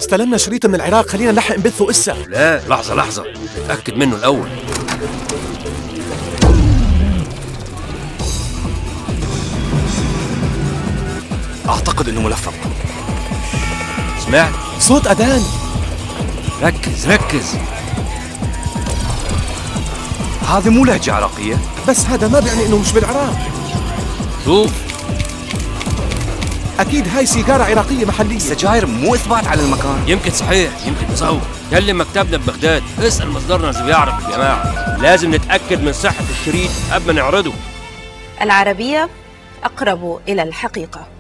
استلمنا شريط من العراق، خلينا نلحق نبثه إسا. لا، لحظة نتأكد منه الأول. أعتقد إنه ملفق. سمعت؟ صوت أذان. ركز. هذه مو لهجة عراقية. بس هذا ما بيعني إنه مش بالعراق. شوف، أكيد هاي سيجارة عراقية محلية. السجاير مو إثبات على المكان. يمكن صحيح، يمكن مزور. كلم مكتبنا ببغداد، اسأل مصدرنا إذا بيعرف يا جماعة. لازم نتأكد من صحة الشريط قبل ما نعرضه. العربية أقرب إلى الحقيقة.